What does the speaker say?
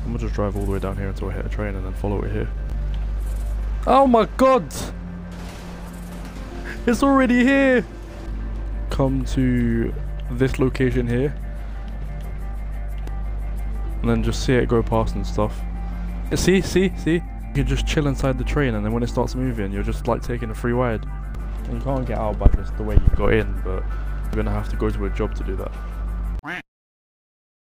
I'm gonna just drive all the way down here until I hit a train and then follow it here. Oh my god! It's already here! Come to this location here. And then just see it go past and stuff. See? You can just chill inside the train, and then when it starts moving, you're just like taking a free ride. And you can't get out by just the way you got in, but you're gonna have to go to a job to do that.